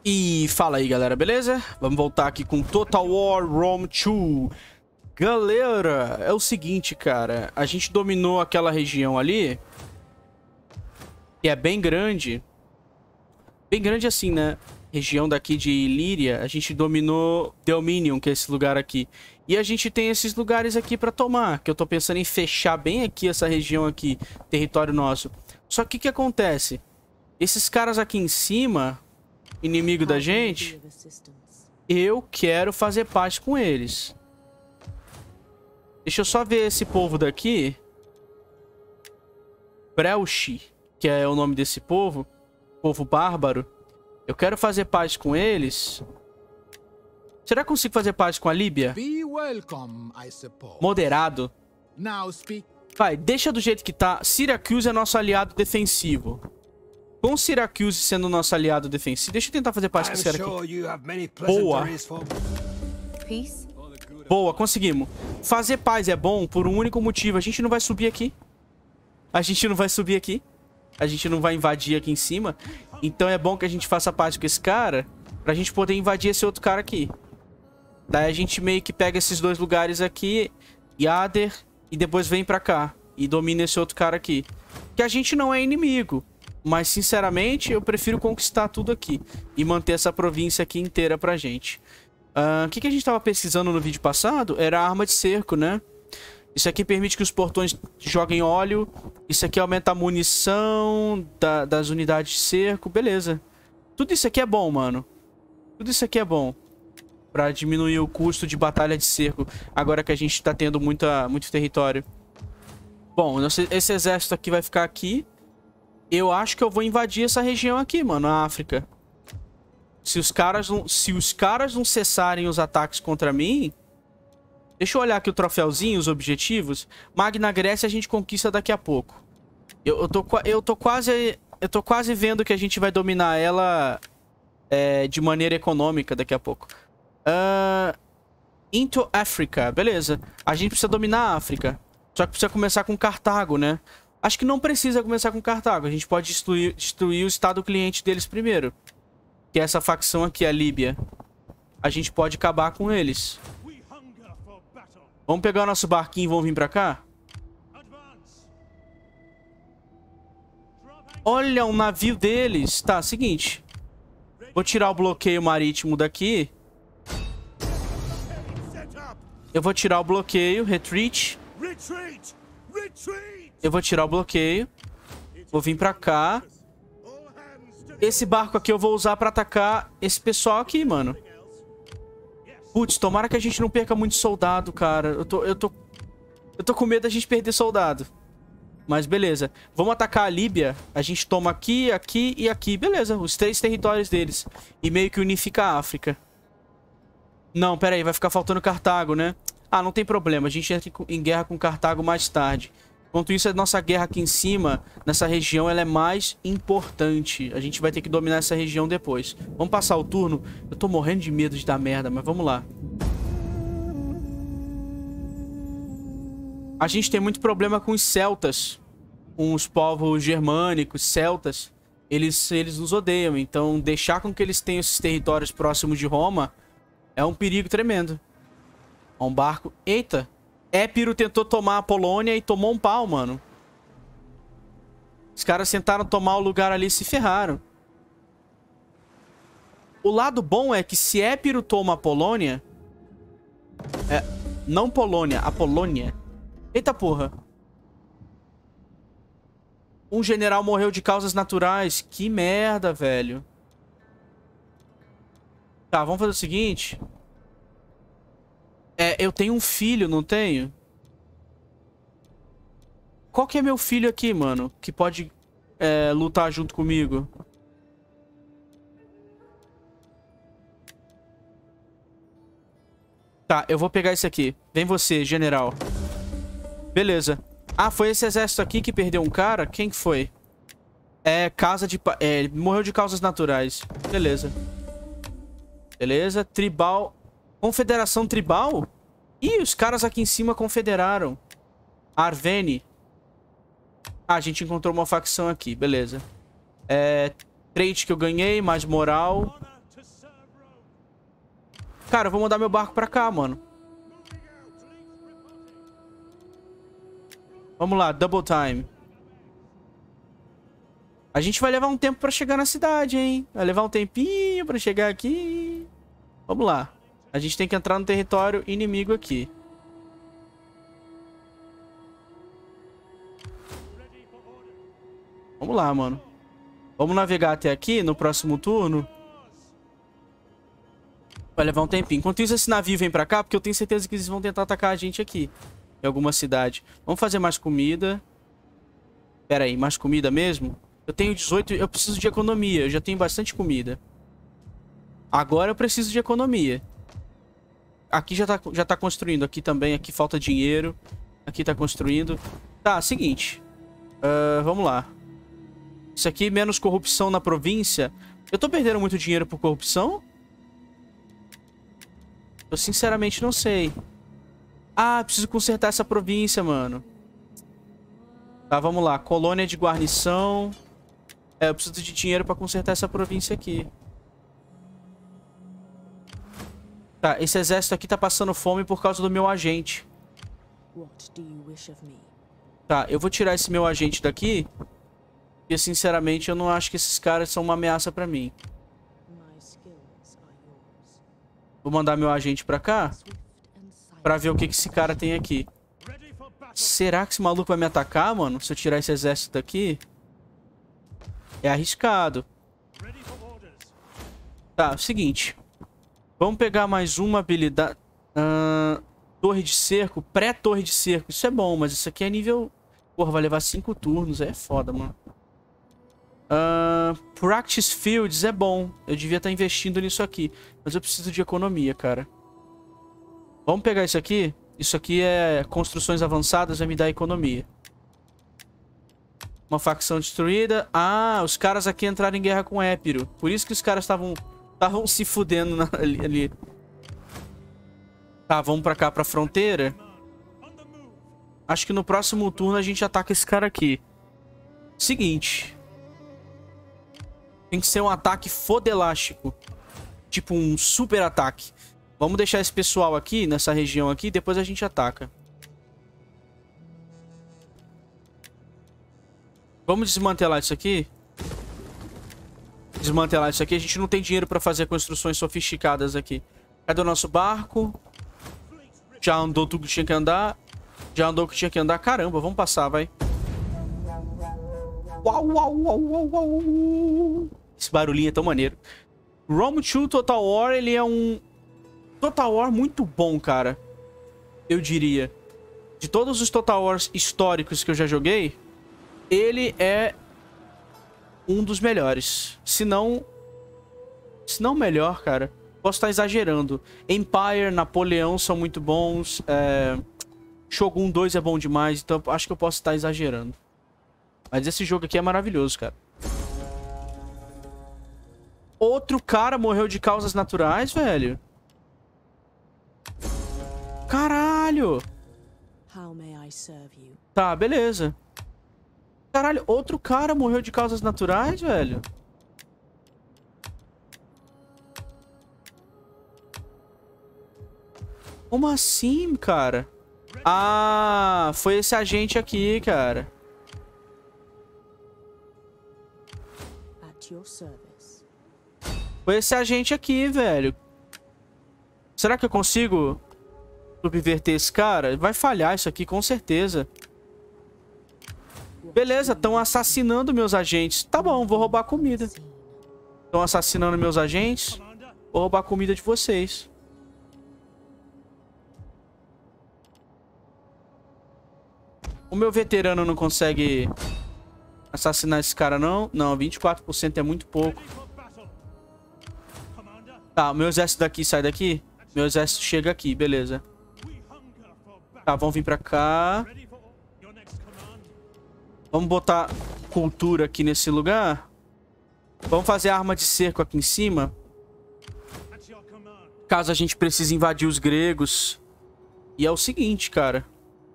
E fala aí, galera, beleza? Vamos voltar aqui com Total War Rome 2. Galera, é o seguinte, cara. A gente dominou aquela região ali, que é bem grande. Bem grande assim, né? Região daqui de Ilíria. A gente dominou Delminium, que é esse lugar aqui. E a gente tem esses lugares aqui pra tomar, que eu tô pensando em fechar bem aqui essa região aqui, território nosso. Só que o que acontece? Esses caras aqui em cima, inimigo da gente, eu quero fazer paz com eles. Deixa eu só ver esse povo daqui. Brelshi, que é o nome desse povo. Povo bárbaro. Eu quero fazer paz com eles. Será que eu consigo fazer paz com a Líbia? Moderado. Vai, deixa do jeito que tá. Syracuse é nosso aliado defensivo. Com Syracuse sendo nosso aliado defensivo. Deixa eu tentar fazer paz com Syracuse. Boa. Boa, conseguimos. Fazer paz é bom por um único motivo. A gente não vai subir aqui. A gente não vai subir aqui. A gente não vai invadir aqui em cima. Então é bom que a gente faça paz com esse cara, pra gente poder invadir esse outro cara aqui. Daí a gente meio que pega esses dois lugares aqui, Yader, e depois vem pra cá. E domina esse outro cara aqui. Que a gente não é inimigo. Mas, sinceramente, eu prefiro conquistar tudo aqui. E manter essa província aqui inteira pra gente. O que a gente tava pesquisando no vídeo passado? Era a arma de cerco, né? Isso aqui permite que os portões joguem óleo. Isso aqui aumenta a munição das unidades de cerco. Beleza. Tudo isso aqui é bom, mano. Tudo isso aqui é bom. Pra diminuir o custo de batalha de cerco. Agora que a gente tá tendo muito território. Bom, esse exército aqui vai ficar aqui. Eu acho que eu vou invadir essa região aqui, mano. A África. Se os caras não cessarem os ataques contra mim... Deixa eu olhar aqui o troféuzinho, os objetivos. Magna Grécia a gente conquista daqui a pouco. Eu tô quase vendo que a gente vai dominar ela de maneira econômica daqui a pouco. Into Africa, beleza. A gente precisa dominar a África. Só que precisa começar com Cartago, né? Acho que não precisa começar com Cartago. A gente pode destruir o estado cliente deles primeiro. Que é essa facção aqui, a Líbia. A gente pode acabar com eles. Vamos pegar o nosso barquinho e vamos vir pra cá? Olha, um navio deles. Tá, seguinte. Vou tirar o bloqueio marítimo daqui. Eu vou tirar o bloqueio. Retreat. Eu vou tirar o bloqueio. Vou vir pra cá. Esse barco aqui eu vou usar pra atacar esse pessoal aqui, mano. Putz, tomara que a gente não perca muito soldado, cara. Eu tô com medo da gente perder soldado. Mas beleza. Vamos atacar a Líbia. A gente toma aqui, aqui e aqui. Beleza, os 3 territórios deles. E meio que unifica a África. Não, pera aí, vai ficar faltando Cartago, né? Ah, não tem problema. A gente entra em guerra com Cartago mais tarde. Enquanto isso, a nossa guerra aqui em cima, nessa região, ela é mais importante. A gente vai ter que dominar essa região depois. Vamos passar o turno. Eu tô morrendo de medo de dar merda, mas vamos lá. A gente tem muito problema com os celtas. Com os povos germânicos, celtas. Eles nos odeiam. Então, deixar com que eles tenham esses territórios próximos de Roma é um perigo tremendo. Um barco... Eita! Épiro tentou tomar a Polônia e tomou um pau, mano. Os caras tentaram tomar o lugar ali e se ferraram. O lado bom é que se Épiro toma a Polônia... não Polônia, a Polônia. Eita porra. Um general morreu de causas naturais. Que merda, velho. Tá, vamos fazer o seguinte... eu tenho um filho, não tenho? Qual que é meu filho aqui, mano? Que pode lutar junto comigo? Tá, eu vou pegar esse aqui. Vem você, general. Beleza. Ah, foi esse exército aqui que perdeu um cara? Quem que foi? Morreu de causas naturais. Beleza. Beleza, tribal... Confederação Tribal? Ih, os caras aqui em cima confederaram. Arvene. Ah, a gente encontrou uma facção aqui, beleza. Trade que eu ganhei, mais moral. Cara, eu vou mandar meu barco pra cá, mano. Vamos lá, double time. A gente vai levar um tempo pra chegar na cidade, hein? Vai levar um tempinho pra chegar aqui. Vamos lá. A gente tem que entrar no território inimigo aqui. Vamos lá, mano. Vamos navegar até aqui no próximo turno. Vai levar um tempinho. Enquanto isso, esse navio vem pra cá, porque eu tenho certeza que eles vão tentar atacar a gente aqui. Em alguma cidade. Vamos fazer mais comida. Pera aí, mais comida mesmo? Eu tenho 18, eu preciso de economia. Eu já tenho bastante comida. Agora eu preciso de economia. Aqui já tá construindo. Aqui também, aqui falta dinheiro. Aqui tá construindo. Tá, seguinte. Vamos lá. Isso aqui, menos corrupção na província. Eu tô perdendo muito dinheiro por corrupção? Eu sinceramente não sei. Ah, preciso consertar essa província, mano. Tá, vamos lá. Colônia de guarnição. Eu preciso de dinheiro pra consertar essa província aqui. Tá, esse exército aqui tá passando fome por causa do meu agente. Tá, eu vou tirar esse meu agente daqui. Porque, sinceramente, eu não acho que esses caras são uma ameaça pra mim. Vou mandar meu agente pra cá. Pra ver o que esse cara tem aqui. Será que esse maluco vai me atacar, mano? Se eu tirar esse exército daqui? É arriscado. Tá, seguinte. Vamos pegar mais uma habilidade. Torre de cerco. Pré-torre de cerco. Isso é bom, mas isso aqui é nível... Porra, vai levar 5 turnos. É foda, mano. Practice Fields é bom. Eu devia estar investindo nisso aqui. Mas eu preciso de economia, cara. Vamos pegar isso aqui. Isso aqui é construções avançadas, vai me dar economia. Uma facção destruída. Ah, os caras aqui entraram em guerra com Épiro. Por isso que os caras estavam se fudendo ali. Tá, vamos pra cá, pra fronteira. Acho que no próximo turno a gente ataca esse cara aqui. Seguinte. Tem que ser um ataque fodelástico. Tipo um super ataque. Vamos deixar esse pessoal aqui, nessa região aqui, depois a gente ataca. Vamos desmantelar isso aqui. Desmantelar isso aqui. A gente não tem dinheiro pra fazer construções sofisticadas aqui. Cadê o nosso barco? Já andou tudo que tinha que andar. Já andou o que tinha que andar. Caramba, vamos passar, vai. Uau, uau, uau, uau, uau. Esse barulhinho é tão maneiro. Rome 2 Total War, ele é um... Total War muito bom, cara. Eu diria. De todos os Total Wars históricos que eu já joguei, ele é um dos melhores. Se não melhor, cara. Posso estar exagerando. Empire, Napoleão são muito bons. Shogun 2 é bom demais. Então acho que eu posso estar exagerando. Mas esse jogo aqui é maravilhoso, cara. Outro cara morreu de causas naturais, velho. Caralho. Tá, beleza. Caralho, outro cara morreu de causas naturais, velho. Como assim, cara? Ah, foi esse agente aqui, cara. Foi esse agente aqui, velho. Será que eu consigo subverter esse cara? Vai falhar isso aqui, com certeza. Beleza, estão assassinando meus agentes. Tá bom, vou roubar comida. Estão assassinando meus agentes. Vou roubar comida de vocês. O meu veterano não consegue assassinar esse cara, não? Não, 24% é muito pouco. Tá, meu exército daqui sai daqui. Meu exército chega aqui, beleza. Tá, vamos vir pra cá. Vamos botar cultura aqui nesse lugar. Vamos fazer arma de cerco aqui em cima. Caso a gente precise invadir os gregos. E é o seguinte, cara.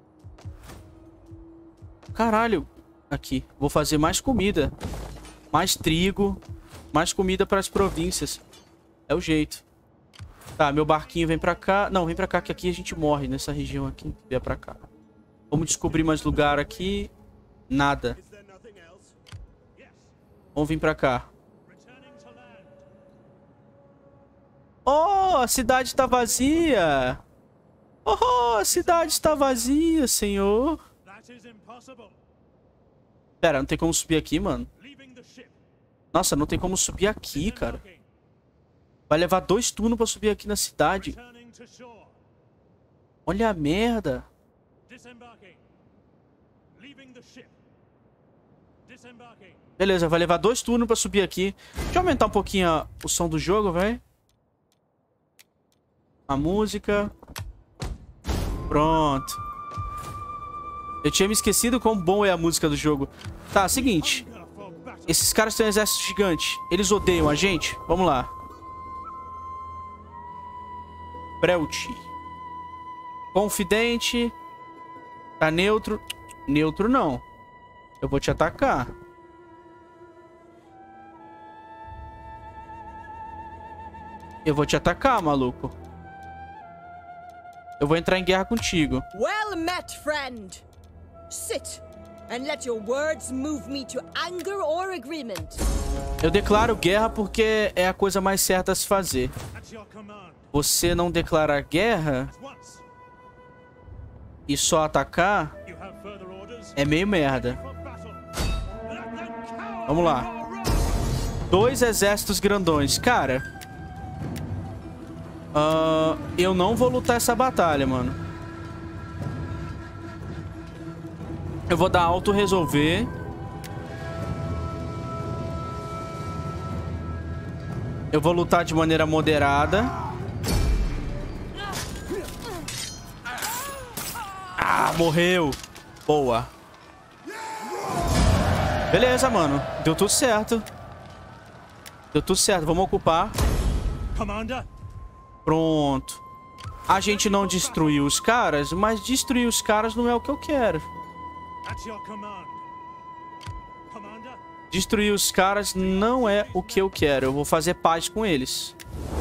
Caralho. Aqui. Vou fazer mais comida. Mais trigo. Mais comida para as províncias. É o jeito. Tá, meu barquinho vem pra cá. Não, vem pra cá que aqui a gente morre nessa região aqui. Vem pra cá. Vamos descobrir mais lugar aqui. Nada. Vamos vir pra cá. Oh, a cidade tá vazia. Oh, a cidade está vazia, senhor. Pera, não tem como subir aqui, mano. Nossa, não tem como subir aqui, cara. Vai levar 2 turnos pra subir aqui na cidade. Olha a merda. Beleza, vai levar 2 turnos pra subir aqui. Deixa eu aumentar um pouquinho o som do jogo, velho. A música. Pronto. Eu tinha me esquecido quão bom é a música do jogo. Tá, seguinte. Esses caras têm um exército gigante. Eles odeiam a gente? Vamos lá. Brelt. Confidente. Tá neutro. Neutro não. Eu vou te atacar. Eu vou te atacar, maluco. Eu vou entrar em guerra contigo. Well met, friend. Sit and let your words move me to anger or agreement. Eu declaro guerra porque é a coisa mais certa a se fazer. Você não declarar guerra e só atacar é meio merda. Vamos lá. 2 exércitos grandões. Cara, eu não vou lutar essa batalha, mano. Eu vou dar auto-resolver. Eu vou lutar de maneira moderada. Ah, morreu. Boa. Beleza, mano. Deu tudo certo. Deu tudo certo. Vamos ocupar. Pronto. A gente não destruiu os caras, mas destruir os caras não é o que eu quero. Destruir os caras não é o que eu quero. Eu vou fazer paz com eles.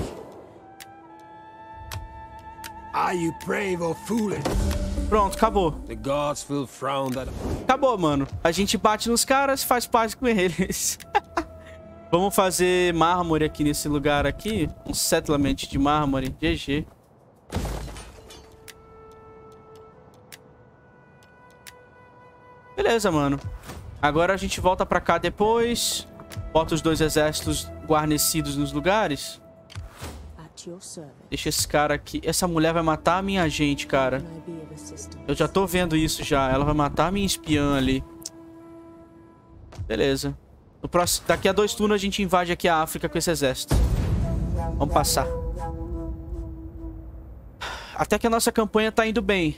Pronto, acabou. Acabou, mano. A gente bate nos caras, faz paz com eles. Vamos fazer mármore aqui nesse lugar aqui. Um settlement de mármore. GG. Beleza, mano. Agora a gente volta pra cá depois. Bota os 2 exércitos guarnecidos nos lugares. Deixa esse cara aqui. Essa mulher vai matar a minha gente, cara. Eu já tô vendo isso já. Ela vai matar a minha espiã ali. Beleza. No próximo, daqui a 2 turnos a gente invade aqui a África com esse exército. Vamos passar. Até que a nossa campanha tá indo bem.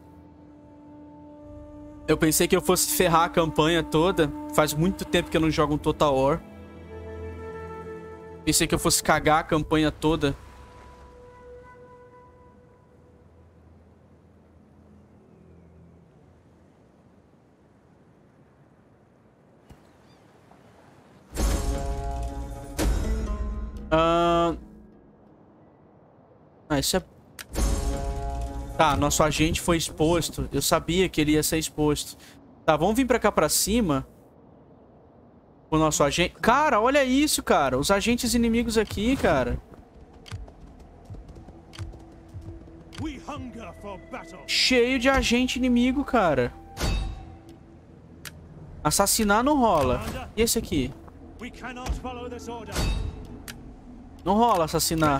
Eu pensei que eu fosse ferrar a campanha toda. Faz muito tempo que eu não jogo um Total War. Pensei que eu fosse cagar a campanha toda. Isso é... Tá, nosso agente foi exposto. Eu sabia que ele ia ser exposto. Tá, vamos vir pra cá pra cima. O nosso agente... Cara, olha isso, cara. Os agentes inimigos aqui, cara. Cheio de agente inimigo, cara. Assassinar não rola. E esse aqui? Não rola assassinar.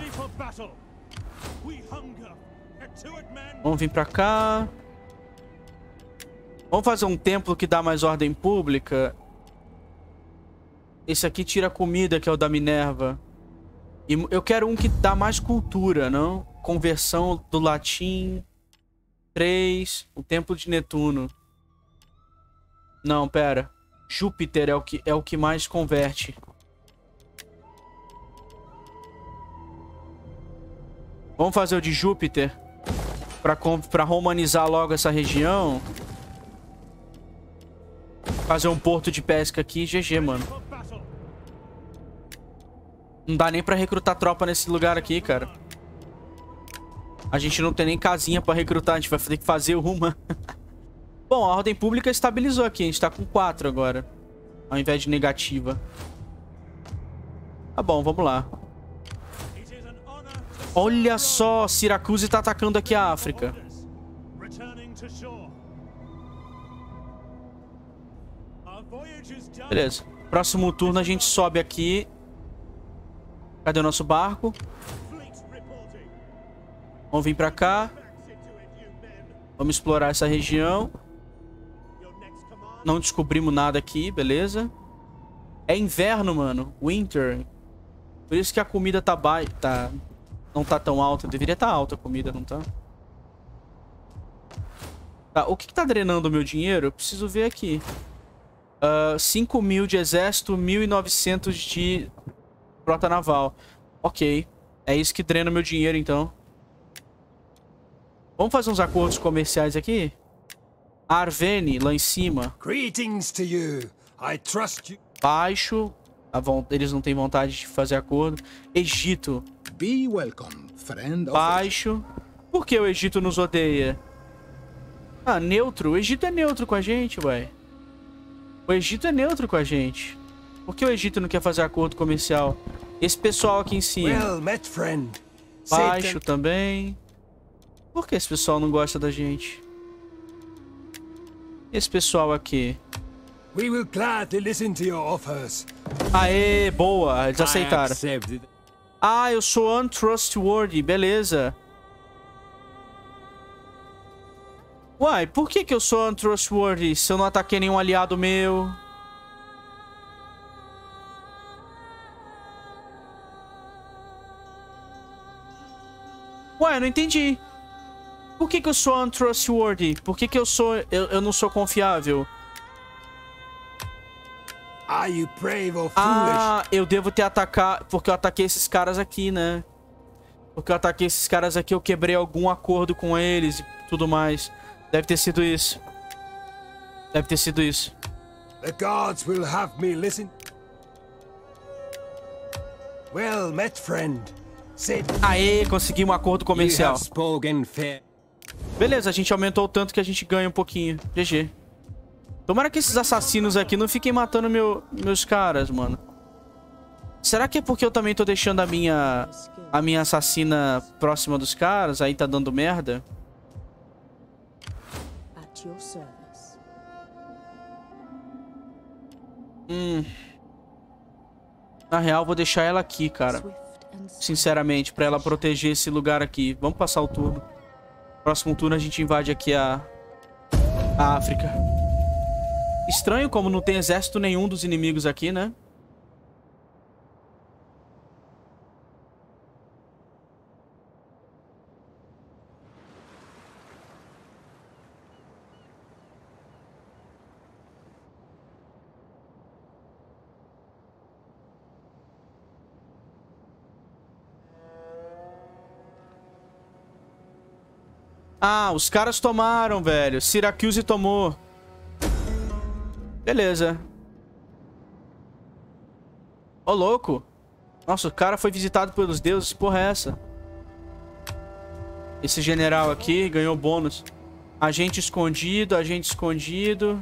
Vamos vir pra cá. Vamos fazer um templo que dá mais ordem pública. Esse aqui tira comida, que é o da Minerva. E eu quero um que dá mais cultura, não? Conversão do latim. 3. O templo de Netuno. Não, pera. Júpiter é o que mais converte. Vamos fazer o de Júpiter. Pra romanizar logo essa região. Fazer um porto de pesca aqui. GG, mano. Não dá nem pra recrutar tropa nesse lugar aqui, cara. A gente não tem nem casinha pra recrutar, a gente vai ter que fazer uma. Bom, a ordem pública estabilizou aqui, a gente tá com 4 agora. Ao invés de negativa. Tá bom, vamos lá. Olha só, Syracuse tá atacando aqui a África. Beleza. Próximo turno a gente sobe aqui. Cadê o nosso barco? Vamos vir pra cá. Vamos explorar essa região. Não descobrimos nada aqui, beleza. É inverno, mano. Winter. Por isso que a comida tá baixa. Não tá tão alta. Deveria estar alta a comida, não tá? Tá, o que tá drenando o meu dinheiro? Eu preciso ver aqui. 5.000 de exército, 1.900 de frota naval. Ok. É isso que drena o meu dinheiro, então. Vamos fazer uns acordos comerciais aqui? Arvene, lá em cima. Greetings to you. I trust you. Baixo. Eles não têm vontade de fazer acordo. Egito. Be welcome, friend. Baixo. Por que o Egito nos odeia? Ah, neutro. O Egito é neutro com a gente, ué. O Egito é neutro com a gente. Por que o Egito não quer fazer acordo comercial? Esse pessoal aqui em cima. Well met, friend. Baixo também. Por que esse pessoal não gosta da gente? Esse pessoal aqui. We will gladly listen to your offers. Aê, boa. Eles aceitaram. Ah, eu sou untrustworthy. Beleza. Uai, por que eu sou untrustworthy se eu não ataquei nenhum aliado meu? Ué, não entendi. Por que eu sou untrustworthy? Por que eu não sou confiável? Are you brave or foolish? Ah, eu devo ter atacado... Porque eu ataquei esses caras aqui, né? Porque eu ataquei esses caras aqui, eu quebrei algum acordo com eles e tudo mais. Deve ter sido isso. Deve ter sido isso. The gods will have me listen. Well met, friend. Aê, conseguimos um acordo comercial. You have spoken fair. Beleza, a gente aumentou o tanto que a gente ganha um pouquinho. GG. Tomara que esses assassinos aqui não fiquem matando meus caras, mano. Será que é porque eu também tô deixando a minha assassina próxima dos caras? Aí tá dando merda? At your service. Na real, vou deixar ela aqui, cara. Sinceramente, pra ela proteger esse lugar aqui. Vamos passar o turno. Próximo turno a gente invade aqui a África. Estranho como não tem exército nenhum dos inimigos aqui, né? Ah, os caras tomaram, velho. Syracuse tomou. Beleza. Ô, louco. Nossa, o cara foi visitado pelos deuses. Porra é essa? Esse general aqui ganhou bônus. Agente escondido, agente escondido.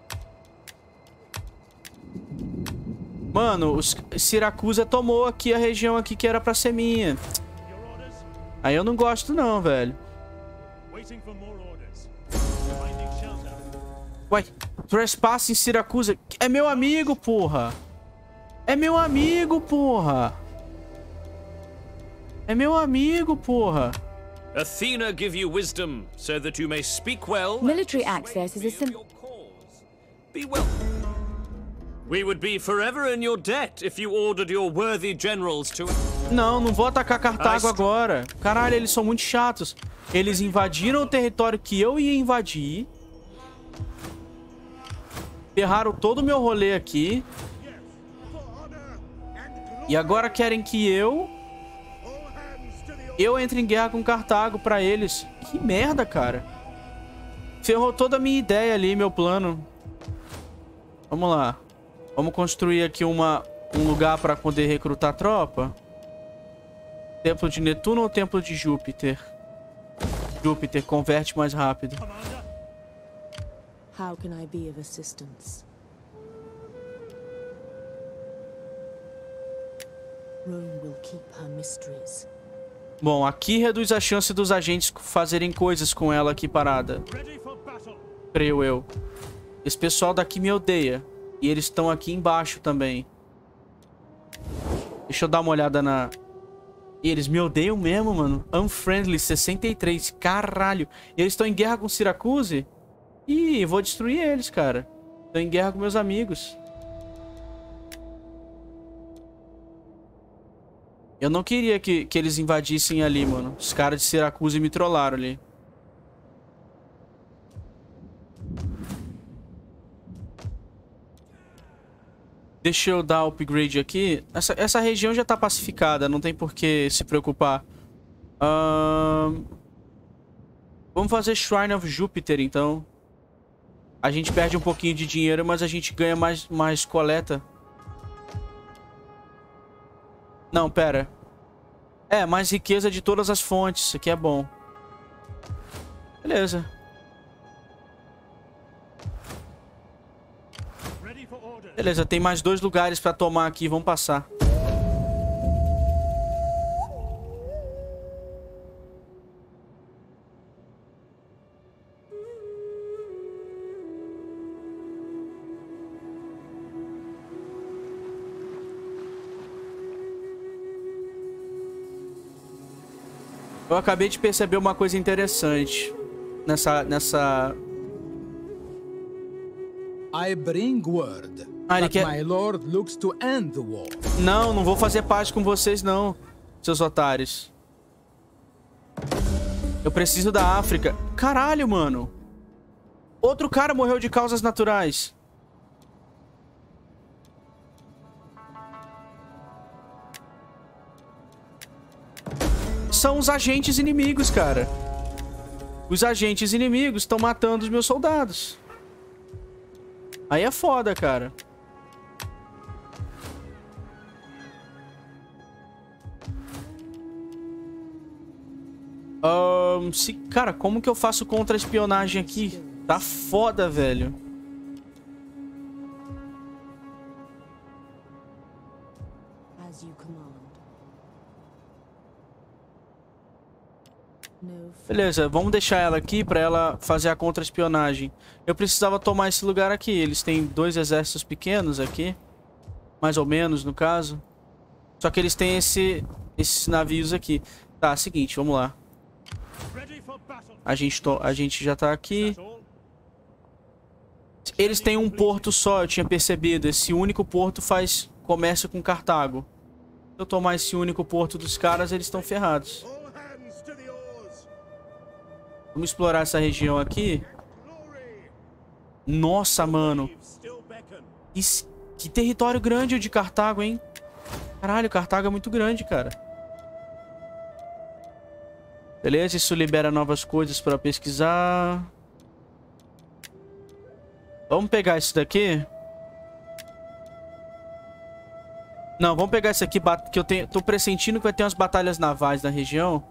Mano, Syracuse tomou aqui a região aqui que era pra ser minha. Aí eu não gosto não, velho. Ué, trespass em Syracuse. É meu amigo, porra. É meu amigo, porra. É meu amigo, porra. Athena give you wisdom so that you may speak well. Military access is a simple. Be well. We would be forever in your debt if you ordered your worthy generals to. Não vou atacar Cartago agora. Caralho, eles são muito chatos. Eles invadiram o território que eu ia invadir. Ferraram todo o meu rolê aqui. E agora querem que eu entre em guerra com Cartago pra eles. Que merda, cara. Ferrou toda a minha ideia ali, meu plano. Vamos lá. Vamos construir aqui um lugar pra poder recrutar tropa. Templo de Netuno ou Templo de Júpiter? Júpiter, converte mais rápido. How can I be of assistance? Rome will keep her mysteries. Bom, aqui reduz a chance dos agentes fazerem coisas com ela aqui parada. Creio eu. Esse pessoal daqui me odeia. E eles estão aqui embaixo também. Deixa eu dar uma olhada na... E eles me odeiam mesmo, mano. Unfriendly, 63. Caralho. E eles estão em guerra com Syracuse? Ih, vou destruir eles, cara. Tô em guerra com meus amigos. Eu não queria que eles invadissem ali, mano. Os caras de Syracuse me trollaram ali. Deixa eu dar upgrade aqui. Essa região já tá pacificada, não tem por que se preocupar. Vamos fazer Shrine of Jupiter, então. A gente perde um pouquinho de dinheiro, mas a gente ganha mais coleta. Não, pera. É, mais riqueza de todas as fontes. Isso aqui é bom. Beleza. Beleza, tem mais 2 lugares pra tomar aqui. Vamos passar. Eu acabei de perceber uma coisa interessante nessa... I bring word ele that quer... my lord looks to end the war. Não vou fazer paz com vocês não, seus otários. Eu preciso da África. Caralho, mano. Outro cara morreu de causas naturais. São os agentes inimigos, cara. Os agentes inimigos estão matando os meus soldados. Aí é foda, cara. Cara, como que eu faço contra-espionagem aqui? Tá foda, velho. As you command. Beleza, vamos deixar ela aqui pra ela fazer a contra-espionagem. Eu precisava tomar esse lugar aqui. Eles têm 2 exércitos pequenos aqui. Mais ou menos, no caso. Só que eles têm esses navios aqui. Tá, seguinte, vamos lá. A gente já tá aqui. Eles têm um porto só, eu tinha percebido. Esse único porto faz comércio com Cartago. Se eu tomar esse único porto dos caras, eles estão ferrados. Vamos explorar essa região aqui. Nossa, mano. Que território grande o de Cartago, hein? Caralho, Cartago é muito grande, cara. Beleza, isso libera novas coisas pra pesquisar. Vamos pegar esse daqui. Não, vamos pegar esse aqui, que eu tô pressentindo que vai ter umas batalhas navais na região.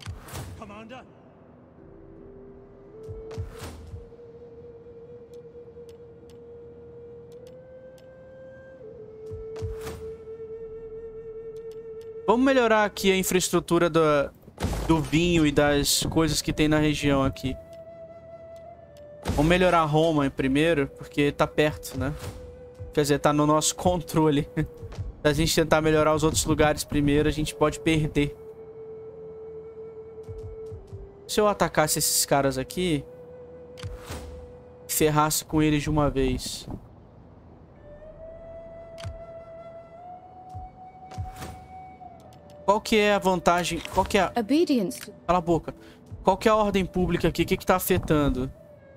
Vamos melhorar aqui a infraestrutura do vinho e das coisas que tem na região aqui. Vamos melhorar Roma primeiro, porque tá perto, né? Quer dizer, tá no nosso controle. Se a gente tentar melhorar os outros lugares primeiro, a gente pode perder. Se eu atacasse esses caras aqui, ferrasse com eles de uma vez. Qual que é a vantagem? Qual que é a... Obedience. Cala a boca. Qual que é a ordem pública aqui? O que que tá afetando?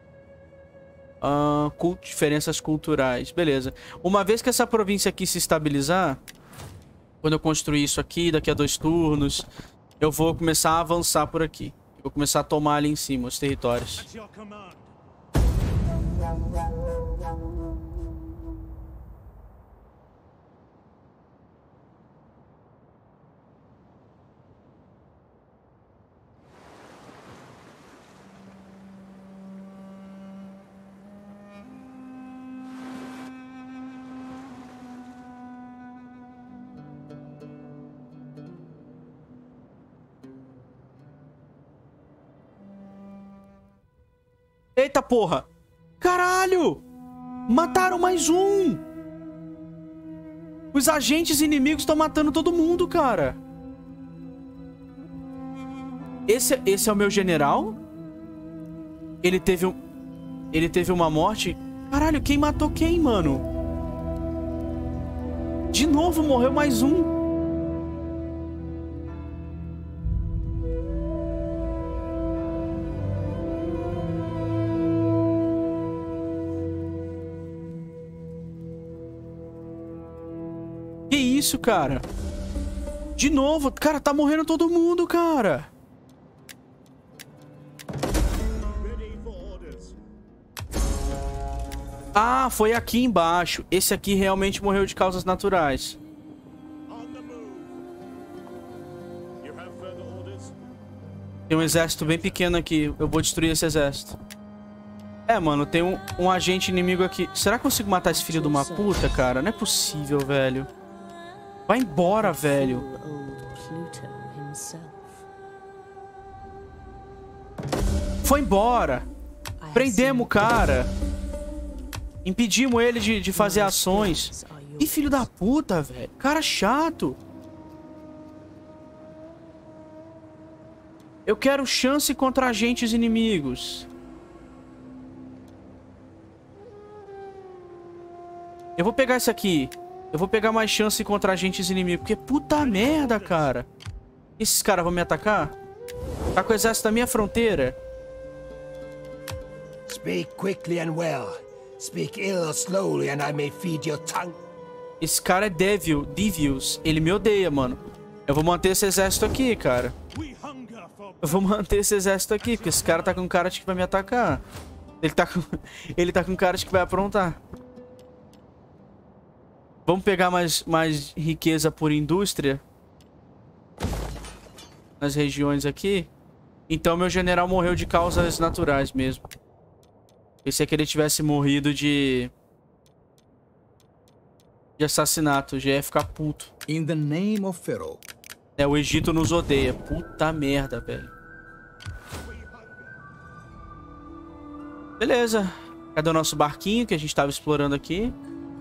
Diferenças culturais. Beleza. Uma vez que essa província aqui se estabilizar, quando eu construir isso aqui, daqui a 2 turnos, eu vou começar a avançar por aqui. Eu vou começar a tomar ali em cima os territórios. Eita porra. Caralho. Mataram mais um. Os agentes inimigos estão matando todo mundo, cara. Esse é o meu general? Ele teve uma morte? Caralho, quem matou quem, mano? De novo morreu mais um. Que isso, cara? De novo, cara, tá morrendo todo mundo, cara. Ah, foi aqui embaixo. Esse aqui realmente morreu de causas naturais. Tem um exército bem pequeno aqui. Eu vou destruir esse exército. É, mano, tem um agente inimigo aqui. Será que eu consigo matar esse filho de uma puta, cara? Não é possível, velho. Vai embora, velho. Foi embora. Prendemos o cara. Impedimos ele de fazer ações. Ih, filho da puta, velho. Cara chato. Eu quero chance contra agentes inimigos. Eu vou pegar esse aqui. Eu vou pegar mais chance contra agentes inimigos. Porque puta merda, cara. Esses caras vão me atacar? Tá com o exército da minha fronteira. Speak quickly and well. Speak ill or slowly and I may feed your tongue. Esse cara é Devious. Ele me odeia, mano. Eu vou manter esse exército aqui, cara. Eu vou manter esse exército aqui, porque esse cara tá com cara de que vai me atacar. Ele tá com cara de que vai aprontar. Vamos pegar mais riqueza por indústria. Nas regiões aqui. Então meu general morreu de causas naturais mesmo. Pensei que ele tivesse morrido de assassinato. Já ia ficar puto. In the name of Pharaoh. É, o Egito nos odeia. Puta merda, velho. Beleza. Cadê o nosso barquinho que a gente tava explorando aqui?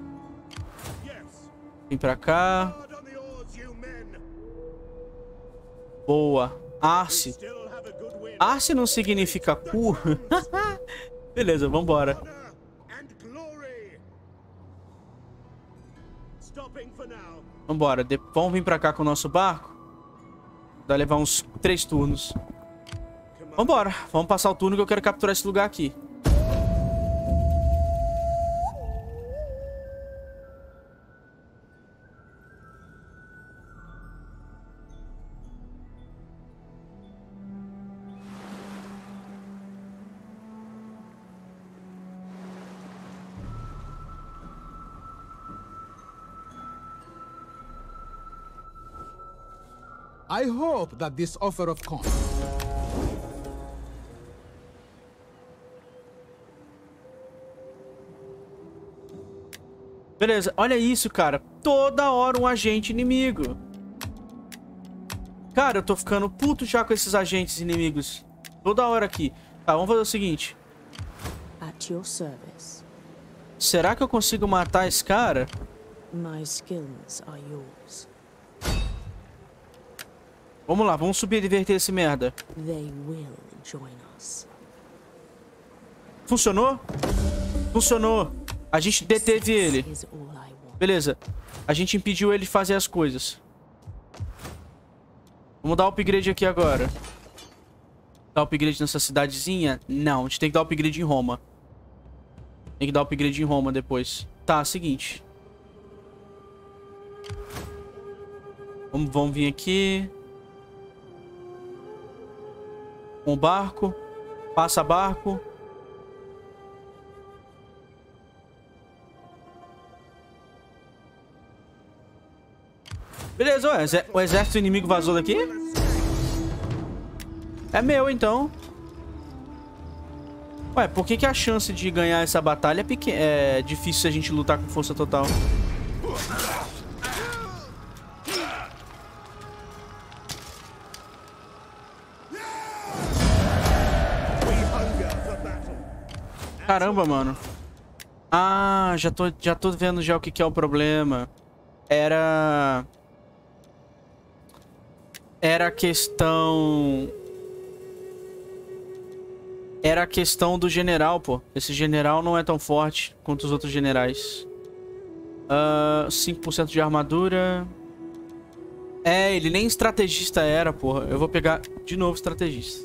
Vem pra cá. Boa. Arce. Arce não significa cu. Beleza, vambora. Vambora. Vamos vir pra cá com o nosso barco. Vai levar uns 3 turnos. Vambora. Vamos passar o turno que eu quero capturar esse lugar aqui. I hope that this offer of coin. Beleza, olha isso, cara. Toda hora um agente inimigo. Cara, eu tô ficando puto já com esses agentes inimigos. Toda hora aqui. Tá, vamos fazer o seguinte. At your service. Será que eu consigo matar esse cara? My skills are yours. Vamos lá, vamos subir e diverter esse merda. They will join us. Funcionou? Funcionou. A gente deteve ele. Beleza. A gente impediu ele de fazer as coisas. Vamos dar upgrade aqui agora. Dar upgrade nessa cidadezinha? Não, a gente tem que dar upgrade em Roma. Tem que dar upgrade em Roma depois. Tá, seguinte. Vamos vir aqui. Com o barco. Passa barco. Beleza, ué, o exército inimigo vazou daqui? É meu, então. Ué, por que a chance de ganhar essa batalha é pequena? É difícil se a gente lutar com força total. Caramba, mano. Ah, já tô vendo já o que é o problema. Era a questão... Era a questão do general, pô. Esse general não é tão forte quanto os outros generais. 5% de armadura. É, ele nem estrategista era, porra. Eu vou pegar de novo estrategista.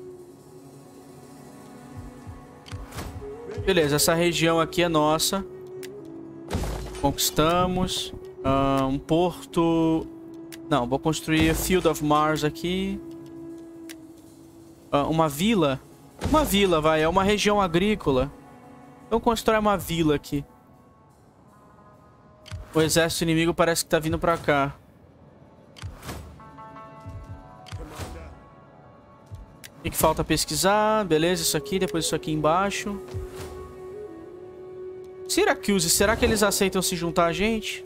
Beleza, essa região aqui é nossa. Conquistamos. Um porto... Não, vou construir Field of Mars aqui. Uma vila. Uma vila, vai. É uma região agrícola. Então constrói uma vila aqui. O exército inimigo parece que tá vindo pra cá. O que falta pesquisar? Beleza, isso aqui. Depois isso aqui embaixo. Syracuse, será que eles aceitam se juntar a gente?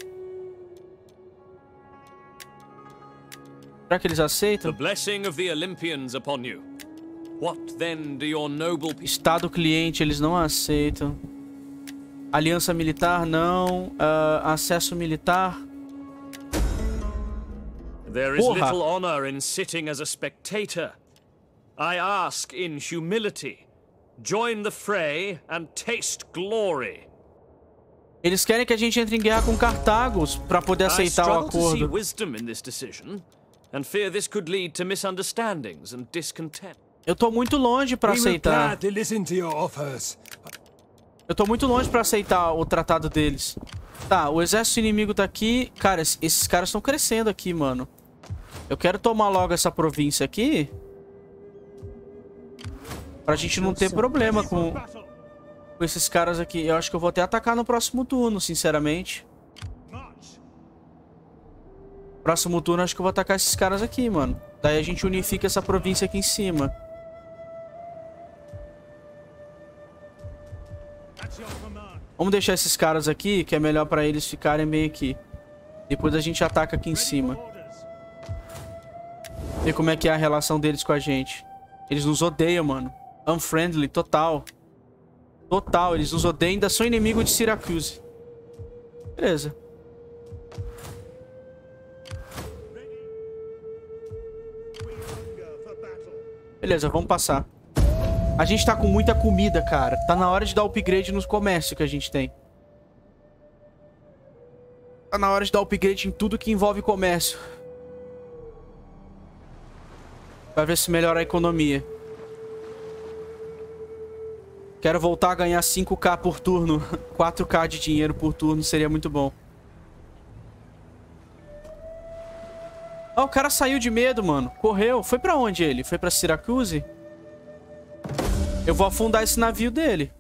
Será que eles aceitam? The blessing of the Olympians upon you. What then do your noble people... Estado cliente, eles não aceitam. Aliança militar, não. Acesso militar. There is little honor in sitting as a spectator. I ask in humility. Join the fray and taste glory. Eles querem que a gente entre em guerra com Cartagos para poder aceitar o acordo. Eu tô muito longe para aceitar. Eu tô muito longe para aceitar o tratado deles. Tá, o exército inimigo tá aqui. Cara, esses caras estão crescendo aqui, mano. Eu quero tomar logo essa província aqui. Pra gente não ter problema com esses caras aqui. Eu acho que eu vou até atacar no próximo turno, sinceramente. Próximo turno, acho que eu vou atacar esses caras aqui, mano. Daí a gente unifica essa província aqui em cima. Vamos deixar esses caras aqui, que é melhor pra eles ficarem bem aqui. Depois a gente ataca aqui em cima. Ver como é que é a relação deles com a gente. Eles nos odeiam, mano. Unfriendly, total. Total, eles nos odeiam. Ainda são inimigos de Syracuse. Beleza. Beleza, vamos passar. A gente tá com muita comida, cara. Tá na hora de dar upgrade nos comércios que a gente tem. Tá na hora de dar upgrade em tudo que envolve comércio. Pra ver se melhora a economia. Quero voltar a ganhar 5k por turno. 4k de dinheiro por turno seria muito bom. Ah, o cara saiu de medo, mano. Correu. Foi pra onde ele? Foi pra Syracuse? Eu vou afundar esse navio dele.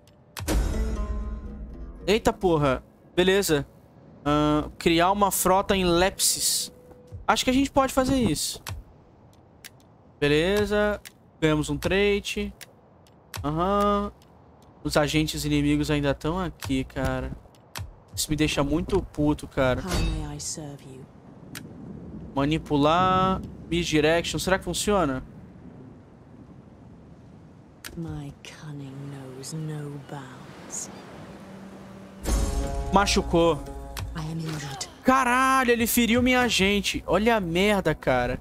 Eita porra. Beleza. Criar uma frota em Lepsis. Acho que a gente pode fazer isso. Beleza. Ganhamos um trait. Os agentes inimigos ainda estão aqui, cara. Isso me deixa muito puto, cara. Manipular. Misdirection. Será que funciona? Machucou. Caralho, ele feriu minha agente. Olha a merda, cara.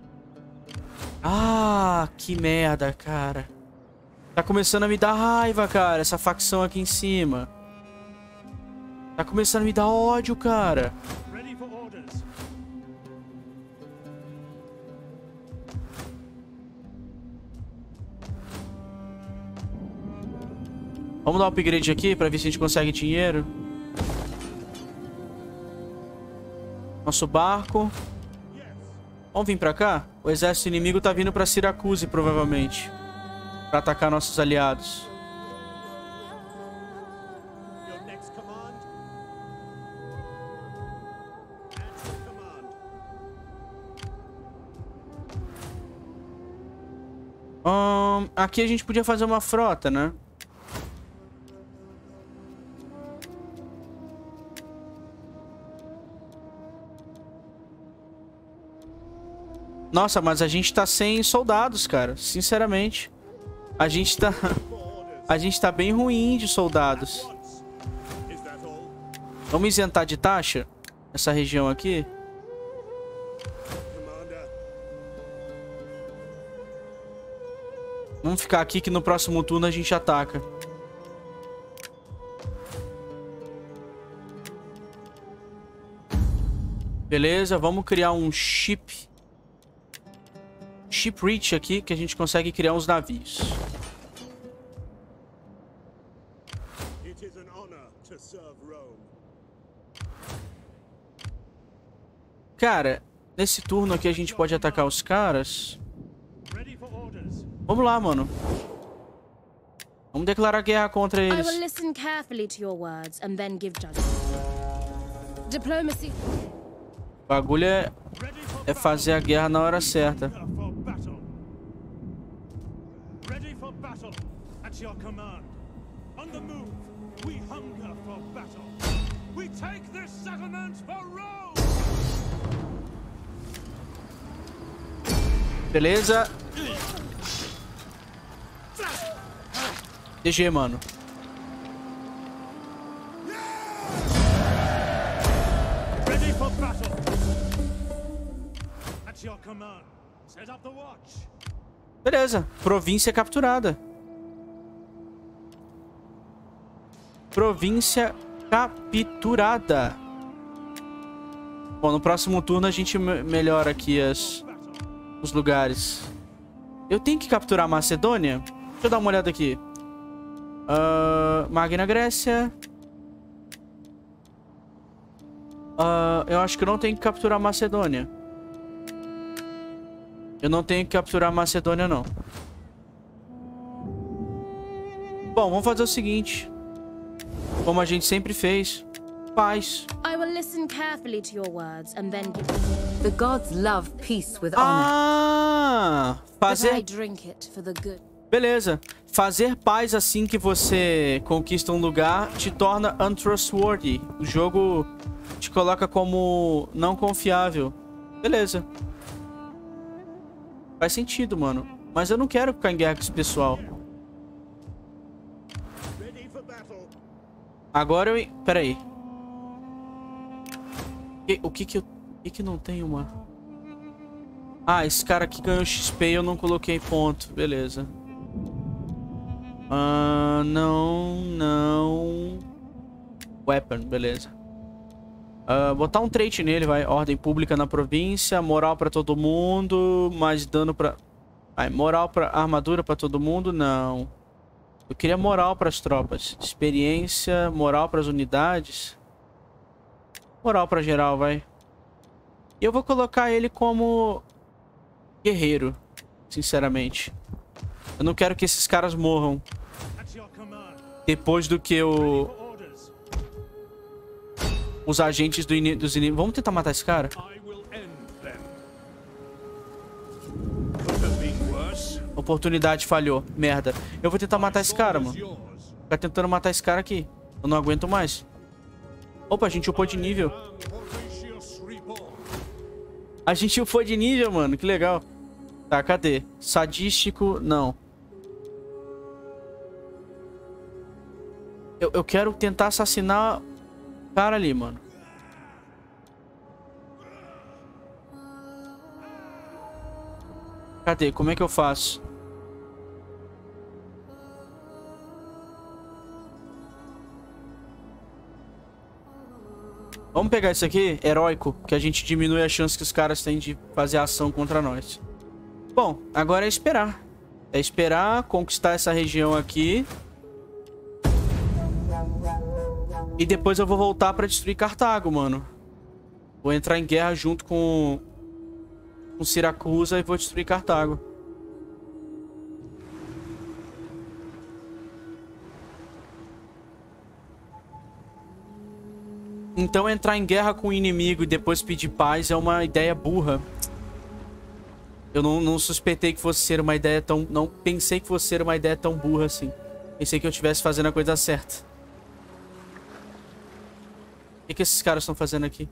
Ah, que merda, cara. Tá começando a me dar raiva, cara. Essa facção aqui em cima. Tá começando a me dar ódio, cara. Vamos dar um upgrade aqui pra ver se a gente consegue dinheiro. Nosso barco. Vamos vir pra cá? O exército inimigo tá vindo pra Syracuse, provavelmente. Pra atacar nossos aliados. Aqui a gente podia fazer uma frota, né? Nossa, mas a gente tá sem soldados, cara. Sinceramente. A gente tá... A gente tá bem ruim de soldados. Vamos isentar de taxa essa região aqui. Vamos ficar aqui que no próximo turno a gente ataca. Beleza, vamos criar um ship reach aqui, que a gente consegue criar uns navios. Cara, nesse turno aqui a gente pode atacar os caras. Vamos lá, mano. Vamos declarar guerra contra I eles. will listen carefully to your words and then give judgment. Diplomacy. O bagulho é fazer a guerra na hora certa. Ready for battle at your command. On the move, we hunger for battle. We take this settlement for Rome. Beleza? GG, mano. Ready for battle. At your command. Set up the watch. Beleza. Província capturada. Província capturada. Bom, no próximo turno a gente melhora aqui os lugares. Eu tenho que capturar a Macedônia? Deixa eu dar uma olhada aqui. Magna Grécia. Eu acho que eu não tenho que capturar a Macedônia. Eu não tenho que capturar a Macedônia, não. Bom, vamos fazer o seguinte. Como a gente sempre fez. Paz. I will listen carefully to your words and then give. The gods love peace with honor. Ah! But I Fazer... drink it for the good. Beleza. Fazer paz assim que você conquista um lugar te torna untrustworthy. O jogo te coloca como não confiável. Beleza. Faz sentido, mano. Mas eu não quero ficar em guerra com esse pessoal. Agora eu... Pera aí. O que não tem uma... Ah, esse cara aqui ganhou XP e eu não coloquei ponto. Beleza. Não. Weapon, beleza. Botar um trait nele, vai. Ordem pública na província. Moral pra todo mundo. Mais dano pra... moral pra... Armadura pra todo mundo, não. Eu queria moral pras tropas. Experiência, moral pras unidades. Moral pra geral, vai. E eu vou colocar ele como... guerreiro, sinceramente. Eu não quero que esses caras morram depois do que os agentes dos inimigos... Vamos tentar matar esse cara? Oportunidade falhou. Merda. Eu vou tentar matar esse cara, mano. Ficar tentando matar esse cara aqui. Eu não aguento mais. Opa, a gente upou de nível. A gente upou de nível, mano. Que legal. Tá, cadê? Sadístico, não. Eu quero tentar assassinar o cara ali, mano. Cadê? Como é que eu faço? Vamos pegar isso aqui, heróico, que a gente diminui a chance que os caras têm de fazer ação contra nós. Bom, agora é esperar. É esperar conquistar essa região aqui. E depois eu vou voltar pra destruir Cartago, mano. Vou entrar em guerra junto com Siracusa e vou destruir Cartago. Então entrar em guerra com o inimigo e depois pedir paz é uma ideia burra. Eu não suspeitei que fosse ser uma ideia tão... Não pensei que fosse ser uma ideia tão burra assim. Pensei que eu estivesse fazendo a coisa certa. O que esses caras estão fazendo aqui?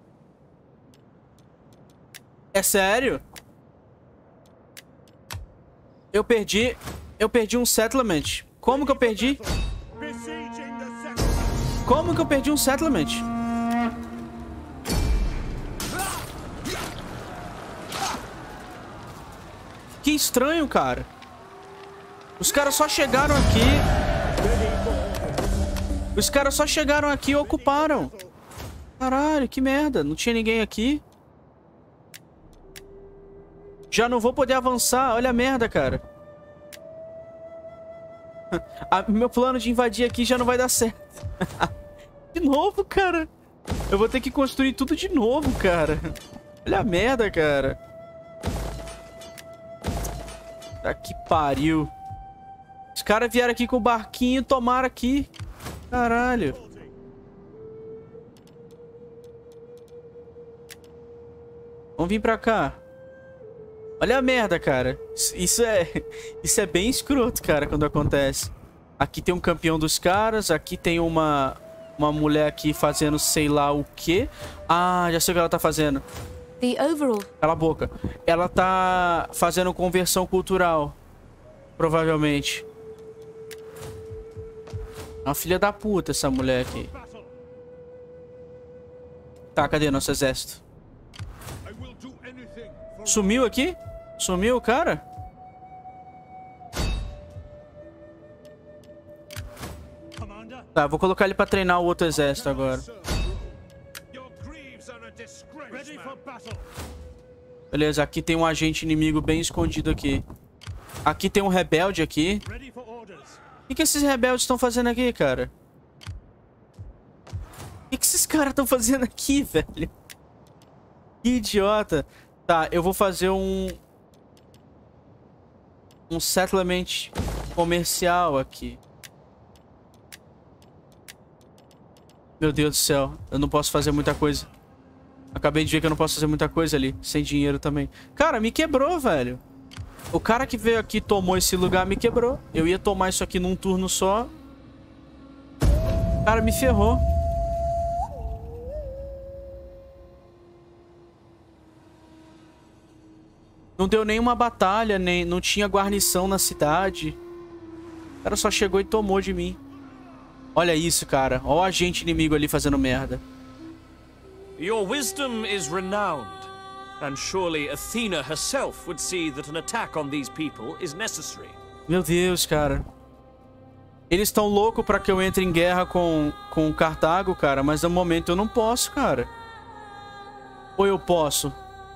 É sério? Eu perdi um settlement. Como que eu perdi? Como que eu perdi um settlement? Que estranho, cara. Os caras só chegaram aqui. Os caras só chegaram aqui e ocuparam. Caralho, que merda. Não tinha ninguém aqui. Já não vou poder avançar. Olha a merda, cara. Meu plano de invadir aqui já não vai dar certo. De novo, cara. Eu vou ter que construir tudo de novo, cara. Olha a merda, cara. Tá que pariu. Os caras vieram aqui com o barquinho e tomaram aqui. Caralho. Vamos vir pra cá. Olha a merda, cara. Isso é bem escroto, cara, quando acontece. Aqui tem um campeão dos caras. Aqui tem uma mulher aqui fazendo sei lá o quê. Ah, já sei o que ela tá fazendo. Cala a boca. Ela tá fazendo conversão cultural. Provavelmente. É uma filha da puta essa mulher aqui. Tá, cadê nosso exército? Sumiu aqui? Sumiu o cara? Tá, vou colocar ele pra treinar o outro exército agora. Beleza, aqui tem um agente inimigo bem escondido aqui. Aqui tem um rebelde aqui. O que esses rebeldes estão fazendo aqui, cara? O que esses caras estão fazendo aqui, velho? Que idiota. Tá, eu vou fazer um settlement comercial aqui. Meu Deus do céu, eu não posso fazer muita coisa. Acabei de ver que eu não posso fazer muita coisa ali, sem dinheiro também. Cara, me quebrou, velho. O cara que veio aqui e tomou esse lugar me quebrou. Eu ia tomar isso aqui num turno só. O cara me ferrou. Não deu nenhuma batalha, não tinha guarnição na cidade. O cara só chegou e tomou de mim. Olha isso, cara. Olha o agente inimigo ali fazendo merda. Your wisdom is renowned, and surely Athena herself would see that an attack on these people is necessary. Meu Deus, cara. Eles estão loucos pra que eu entre em guerra com Cartago, cara, mas no momento eu não posso, cara. Ou eu posso?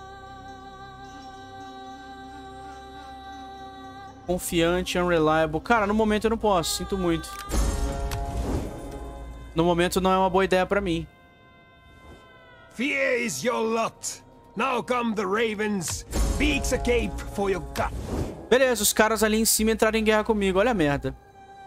Confiante, unreliable. Cara, no momento eu não posso, sinto muito. No momento não é uma boa ideia pra mim. Fear is your lot. Now come the ravens. Beaks a cape for your gut. Beleza, os caras ali em cima entraram em guerra comigo. Olha a merda.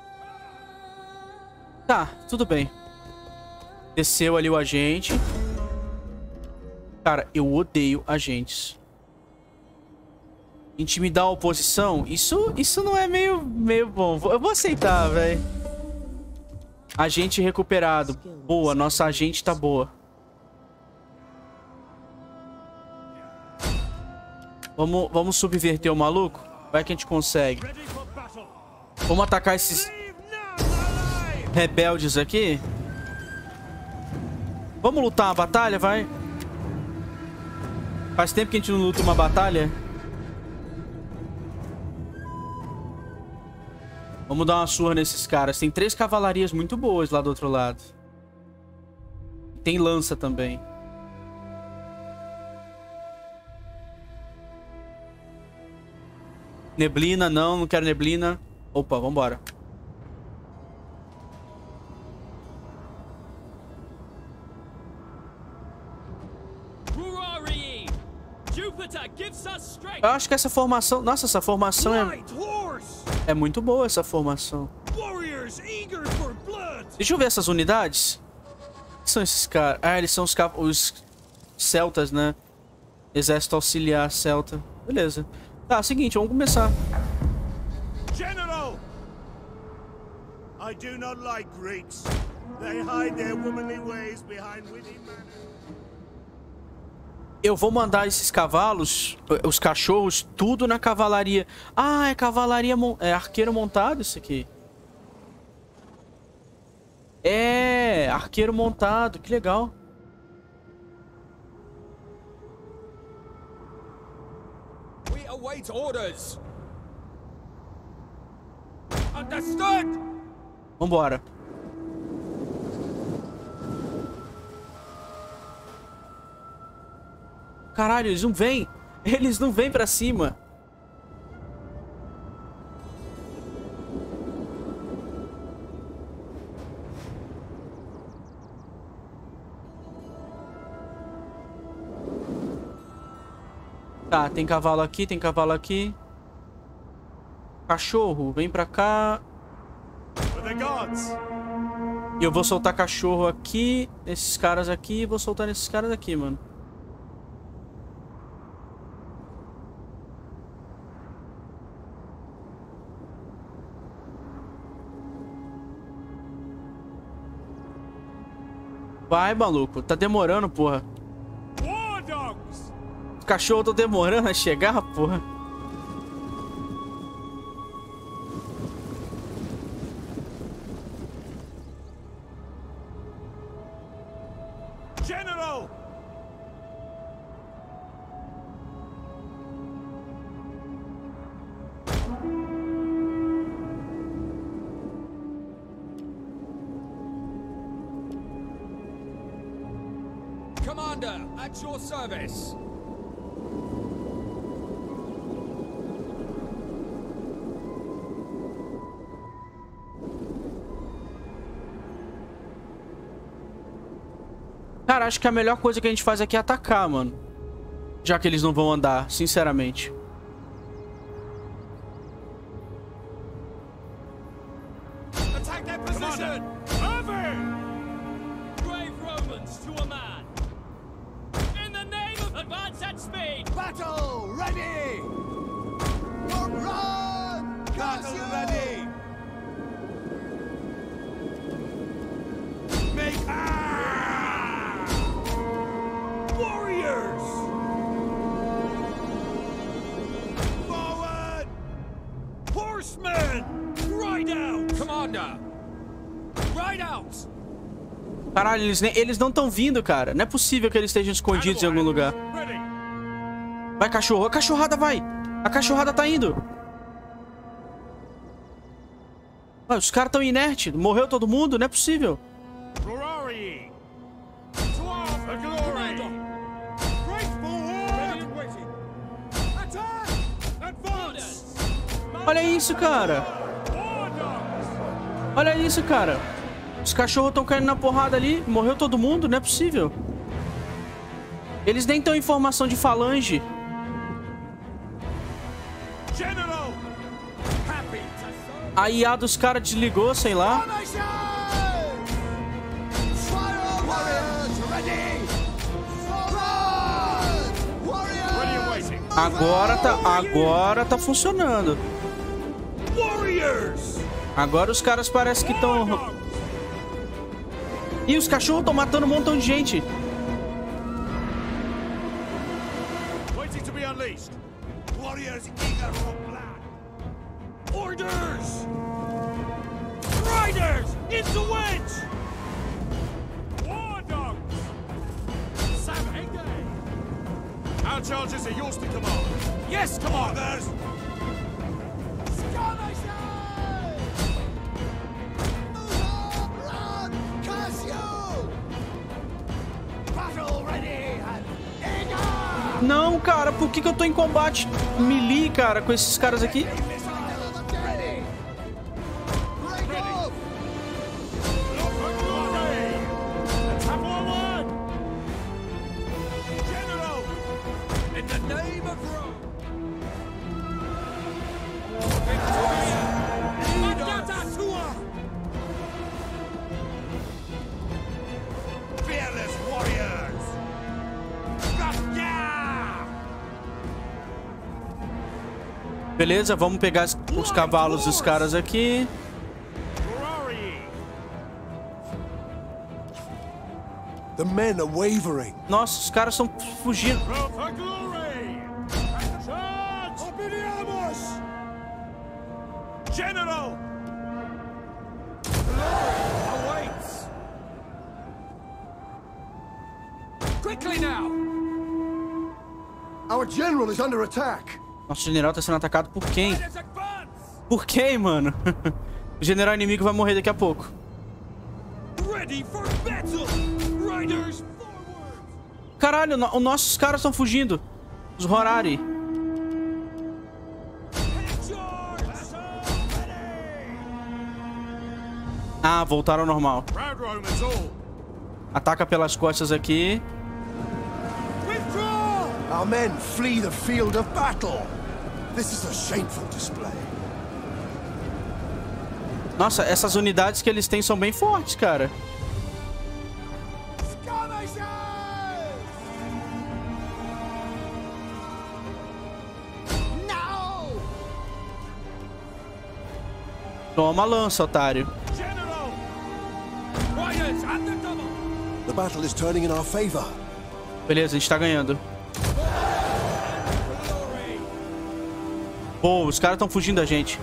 Tá, tudo bem. Desceu ali o agente. Cara, eu odeio agentes. Intimidar a oposição? Isso não é meio bom. Eu vou aceitar, velho. Agente recuperado. Boa, nossa agente tá boa. Vamos subverter o maluco? Vai que a gente consegue. Vamos atacar esses rebeldes aqui. Vamos lutar uma batalha, vai. Faz tempo que a gente não luta uma batalha. Vamos dar uma surra nesses caras. Tem 3 cavalarias muito boas lá do outro lado. Tem lança também. Neblina, não quero neblina. Opa, vambora. Eu acho que essa formação... Nossa, essa formação é muito boa, essa formação. Deixa eu ver essas unidades. O que são esses caras? Ah, eles são os celtas, né? Exército auxiliar celta. Beleza. Tá, seguinte, vamos começar. General! I do not like Greeks. They hide their womanly ways behind witty manners. Eu vou mandar esses cavalos, os cachorros, tudo na cavalaria. Ah, é cavalaria... É arqueiro montado isso aqui. É, arqueiro montado. Que legal. We await orders. Understood. Vambora. Caralho, eles não vêm. Eles não vêm pra cima. Tá, tem cavalo aqui, tem cavalo aqui. Cachorro, vem pra cá. E eu vou soltar cachorro aqui, nesses caras aqui, e vou soltar nesses caras aqui, mano. Vai, maluco. Tá demorando, porra. Os cachorros estão demorando a chegar, porra. General! Commander, at your service. Cara, acho que a melhor coisa que a gente faz aqui é atacar, mano. Já que eles não vão andar, sinceramente. Attack their position. Over. Brave Romans to a man. In the name of advance at speed. Battle ready! Run! Battle ready! Make warriors! Forward! Horsemen! Ride out! Commander, ride out. Caralho, eles não estão vindo, cara. Não é possível que eles estejam escondidos em algum lugar. Ready! Vai, cachorro. A cachorrada vai. A cachorrada tá indo. Ah, os caras estão inertes. Morreu todo mundo? Não é possível. Glory! To arms for glory! Right forward! Waiting! Attack! Advance! Olha isso, cara. Olha isso, cara. Os cachorros estão caindo na porrada ali. Morreu todo mundo? Não é possível. Eles nem têm informação de falange. General! A IA dos caras desligou, sei lá. Agora tá funcionando. Warriors! Agora os caras parecem que estão... Ih, os cachorros estão matando um montão de gente. Waiting to be unleashed. Warriors eager for blood. Orders! Riders into wedge! War dogs! Sam Hengay! Our charges are yours to command. Yes, commanders! Não, cara, por que eu tô em combate melee, cara, com esses caras aqui? Beleza, vamos pegar os cavalos dos caras aqui. The men are wavering. Nossa, os caras estão fugindo. Roll for glory! Charge! Obliviamos! General! Glory awaits! Quickly now! Our general is under attack. Nosso general tá sendo atacado por quem? Let us advance! Por quem, mano? O general inimigo vai morrer daqui a pouco. Ready for battle! Riders forward! Caralho, os nossos caras estão fugindo. Os Horari. Ah, voltaram ao normal. Proud Romans all! Ataca pelas costas aqui. Withdraw! Our men flee the field of battle. This is a shameful display. Nossa, essas unidades que eles têm são bem fortes, cara. Toma a lança, otário. General! Riders at the double! The battle is turning in our favor. Beleza, a gente tá ganhando. Pô, os caras estão fugindo da gente.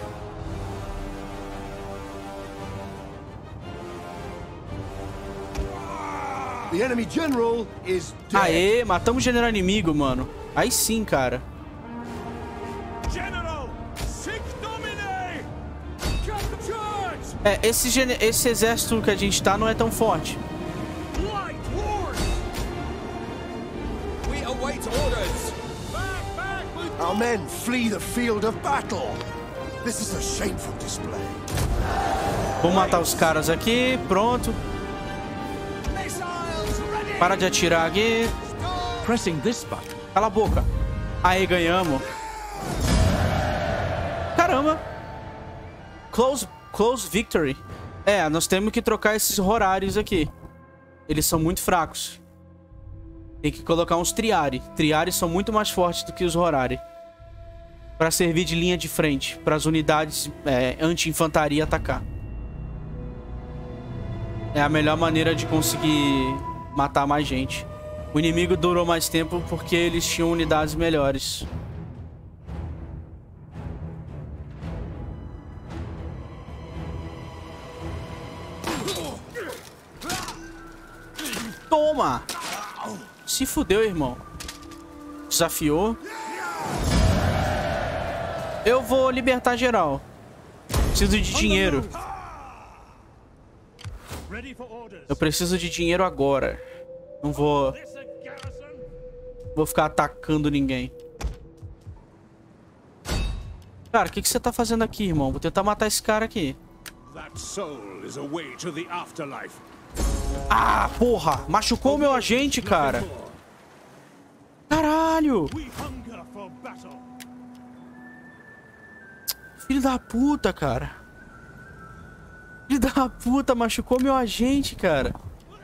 The enemy general is dead. Aê, matamos o general inimigo, mano. Aí sim, cara. General! Sic Domine! Come charge! É, esse exército que a gente tá não é tão forte. Light horse! We await orders! Back, with Our men flee the field of battle. This is a shameful display. Vou matar os caras aqui, pronto. missiles ready! Para de atirar aqui. Pressing this button. Cala a boca. Aí, ganhamos. Caramba. Close victory. É, nós temos que trocar esses horários aqui. Eles são muito fracos. Tem que colocar uns triari. Triari são muito mais fortes do que os horari. Para servir de linha de frente. Para as unidades anti-infantaria atacar. É a melhor maneira de conseguir matar mais gente. O inimigo durou mais tempo porque eles tinham unidades melhores. Toma! Se fudeu, irmão. Desafiou. Eu vou libertar geral. Preciso de dinheiro. Ready for orders! Eu preciso de dinheiro agora. Não vou ficar atacando ninguém. Cara, o que você tá fazendo aqui, irmão? Vou tentar matar esse cara aqui. That soul is a way to the afterlife. Ah, porra! Machucou o meu agente, cara. Caralho! We hunger for battle. Filho da puta, cara. Filho da puta, machucou meu agente, cara.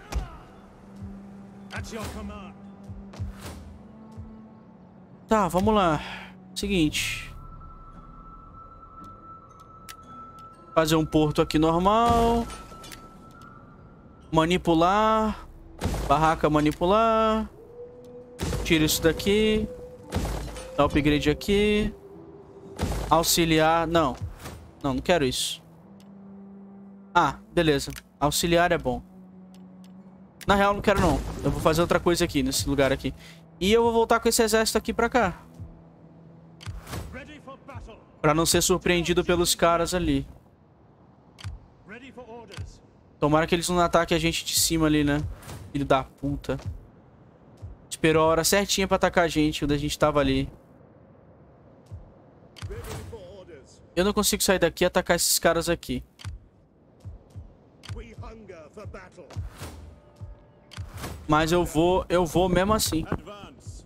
At your command. Tá, vamos lá. Seguinte. Fazer um porto aqui normal. Manipular. Barraca manipular. Tira isso daqui. Dá upgrade aqui. Auxiliar. Não. Não quero isso. Ah, beleza. Auxiliar é bom. Na real, não quero não. Eu vou fazer outra coisa aqui, nesse lugar aqui. E eu vou voltar com esse exército aqui pra cá. Ready for battle. Pra não ser surpreendido pelos caras ali. Ready for orders. Tomara que eles não ataquem a gente de cima ali, né? Filho da puta. Esperou a hora certinha pra atacar a gente, quando a gente tava ali. Ready for orders. Eu não consigo sair daqui e atacar esses caras aqui. We hunger for battle. Mas eu vou mesmo assim. Advance.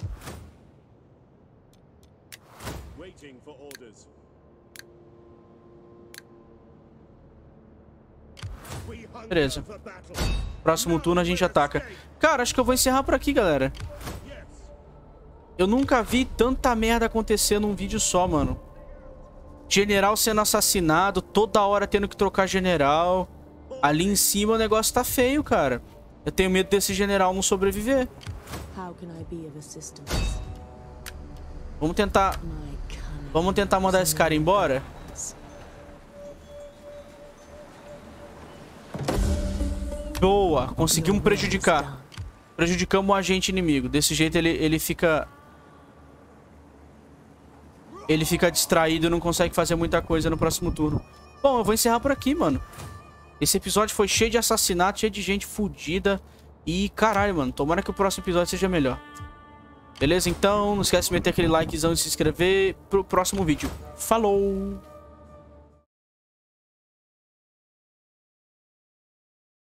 Waiting for orders. We hunger Beleza. for battle. Próximo turno a gente ataca. Cara, acho que eu vou encerrar por aqui, galera. Yes. Eu nunca vi tanta merda acontecer num vídeo só, mano. General sendo assassinado, toda hora tendo que trocar general. Ali em cima o negócio tá feio, cara. Eu tenho medo desse general não sobreviver. How can I be of assistance? Vamos tentar... Vamos tentar mandar esse cara embora? Boa, conseguimos prejudicar. Prejudicamos o agente inimigo. Desse jeito ele fica... Ele fica distraído e não consegue fazer muita coisa no próximo turno. Bom, eu vou encerrar por aqui, mano. Esse episódio foi cheio de assassinato, cheio de gente fodida. E caralho, mano, tomara que o próximo episódio seja melhor. Beleza? Então, não esquece de meter aquele likezão e se inscrever pro próximo vídeo. Falou!